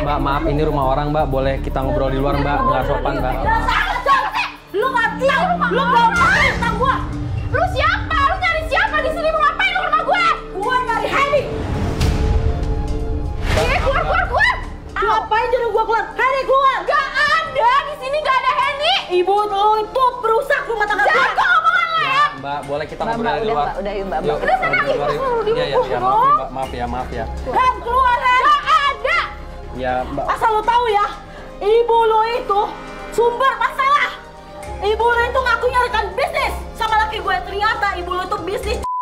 Mbak, maaf ini rumah orang, Mbak. Boleh kita ngobrol di luar, Mbak. Nggak sopan, Mbak. Lu nggak tahu, lu ngapain tentang gua? Lu siapa? Lu nyari siapa di sini? Mau ngapain lu rumah gue? Gua nyari Henny. Keluar. Ngapain jadi gua keluar? Henny keluar. Gak ada di sini, gak ada Henny. Ibu lu itu perusak rumah tangga gua. Jago omongan lu ya. Mbak, boleh kita ngobrol di luar. Udah yuk, Mbak. Udah sana Iya, maaf ya. Hen, keluar Hen. Gak ada. Ya, Mbak. Asal lu tahu ya, ibu lu itu sumber masalah. Ibu lu itu ngaku nyarikan bisnis sama laki gue. Ternyata ibu lu itu bisnis